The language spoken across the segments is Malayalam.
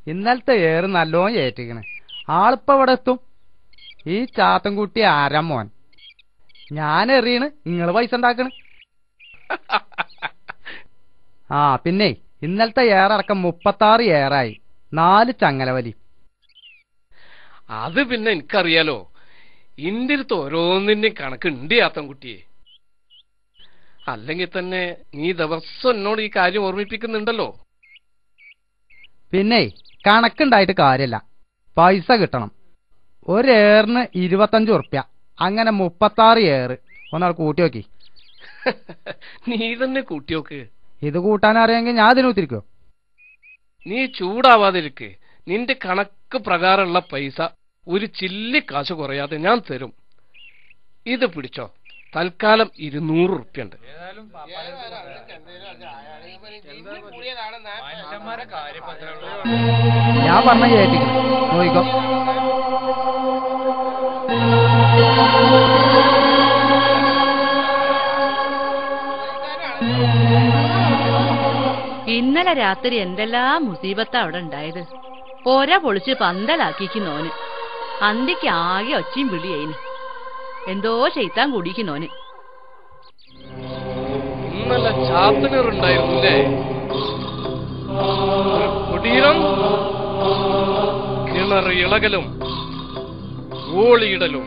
ഇന്നലത്തെ ഏറ് നല്ലോണം ഏറ്റിക്കണ്. ആളിപ്പോ ഇവിടെ എത്തും. ഈ ചാത്തൻകുട്ടി ആരാ മോൻ? ഞാൻ എറിയണ്, നിങ്ങള് പൈസ ഉണ്ടാക്കണ്. ആ പിന്നെ ഇന്നലത്തെ ഏറടക്കം 36 ഏറായി, 4 ചങ്ങലവലി. അത് പിന്നെ എനിക്കറിയാലോ. ഇന്റെ അടുത്ത് ഓരോന്നിന്റെ കണക്കുണ്ട് ചാത്തൻകുട്ടിയെ. അല്ലെങ്കിൽ തന്നെ നീ ദിവസം എന്നോട് ഈ കാര്യം ഓർമ്മിപ്പിക്കുന്നുണ്ടല്ലോ. പിന്നെ കണക്കുണ്ടായിട്ട് കാര്യമില്ല, പൈസ കിട്ടണം. ഒരേറിന് 25 ഉറുപ്യ, അങ്ങനെ 36 ഏറ്. ഒന്നാൾ കൂട്ടി നോക്കി. നീ തന്നെ കൂട്ടിയോക്ക്. ഇത് കൂട്ടാൻ അറിയാമെങ്കിൽ ഞാൻ അതിന് ഒത്തിരിക്കോ? നീ ചൂടാവാതിരിക്കെ. നിന്റെ കണക്ക് പ്രകാരമുള്ള പൈസ ഒരു ചില്ലി കാശ് കുറയാതെ ഞാൻ തരും. ഇത് പിടിച്ചോ, തൽക്കാലം 200 ഉറുപ്പ്യുണ്ട്. ഞാൻ പറഞ്ഞ കേട്ടിക്കും, നോയിക്കോ. ഇന്നലെ രാത്രി എന്തെല്ലാം മുസീബത്താ അവിടെ ഉണ്ടായത്. പോര പൊളിച്ച് പന്തലാക്കിക്കുന്നോന്. അന്തിക്ക് ആകെ ഒച്ചയും വിളിയേന്. എന്തോ ചെയ്ത്താൻ കുടിക്കുന്നോന്. ഇന്നലെ ചാത്തനറുണ്ടായിരുന്നില്ലേ? കുടീരം, കിണർ ഇളകലും ഗോളിയിടലും.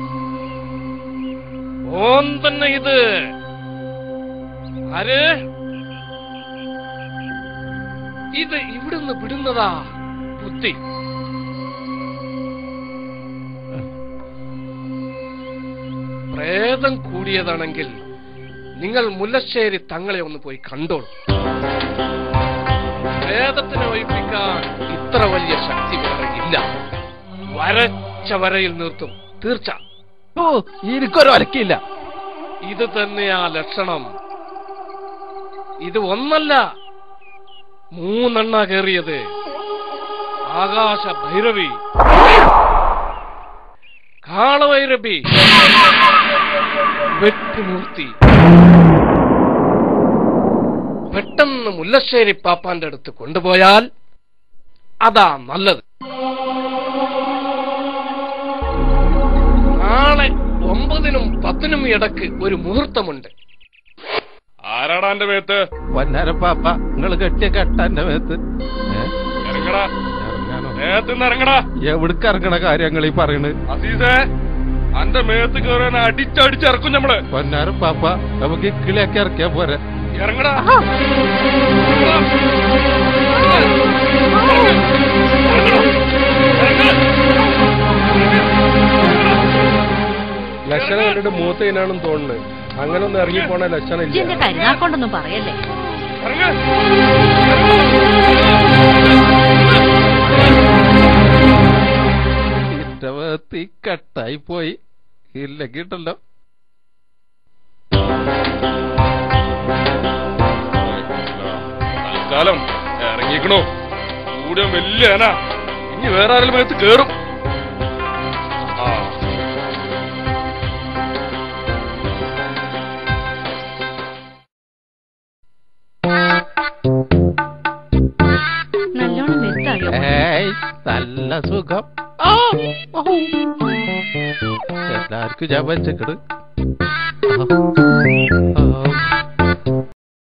ഓൻ തന്നെ ഇത്. ആര് ഇത് ഇവിടുന്ന് വിടുന്നതാ ബുദ്ധി. പ്രേതം കൂടിയതാണെങ്കിൽ നിങ്ങൾ മുല്ലശ്ശേരി തങ്ങളെ ഒന്ന് പോയി കണ്ടോളൂ. പ്രേതത്തിനെ ഒഴിപ്പിക്കാൻ ഇത്ര വലിയ ശക്തി വേറെ ഇല്ല. വരച്ച വരയിൽ നിർത്തും, തീർച്ച. എനിക്കൊരു വരക്കില്ല. ഇത് തന്നെയാ ലക്ഷണം. ഇത് ഒന്നല്ല, 3 കേറിയത്. ആകാശ ഭൈരവി, കാളഭൈരവി, വെട്ടുമൂർത്തി. പെട്ടെന്ന് മുല്ലശ്ശേരി പാപ്പാന്റെ അടുത്ത് കൊണ്ടുപോയാൽ അതാ നല്ലത്. നാളെ 9-നും 10-നും ഇടക്ക് ഒരു മുഹൂർത്തമുണ്ട്. ആരാടാ എന്റെ മേത്ത്? പൊന്നാരപ്പാപ്പ, നിങ്ങള് കെട്ടിയ കെട്ടാന്റെ മേത്ത്. ഇറങ്ങടാ, മേത്തുനിന്ന് ഇറങ്ങടാ. എവിടക്ക് ഇറങ്ങണ കാര്യങ്ങൾ ഈ പറയണ്? അസീസേ, അന്റെ മേത്ത് കയറാൻ അടിച്ചടിച്ചിറക്കും നമ്മള്. പൊന്നാരപ്പാപ്പ, നമുക്ക് കിളിയൊക്കെ ഇറക്കിയാ പോരെ? ഇറങ്ങടാ. ലക്ഷണം കണ്ടിട്ട് മൂത്തതിനാണെന്ന് തോന്നുന്നത്. അങ്ങനെ ഒന്നും ഇറങ്ങിപ്പോണ ലക്ഷണം ഇല്ല. കരുനാക്കൊണ്ടൊന്നും പറയല്ലേ. ഇറ്റവത്തി കട്ടായി പോയി. ഇല്ല കിട്ടല്ലോ. തൽക്കാലം ഇറങ്ങിക്കണോ? കൂടെ വലിയ ആന. ഇനി വേറെ ആരെങ്കിലും മേത്ത് കേറും. നല്ല സുഖം. എല്ലാവർക്കും ഞാൻ വെച്ചേക്കട്.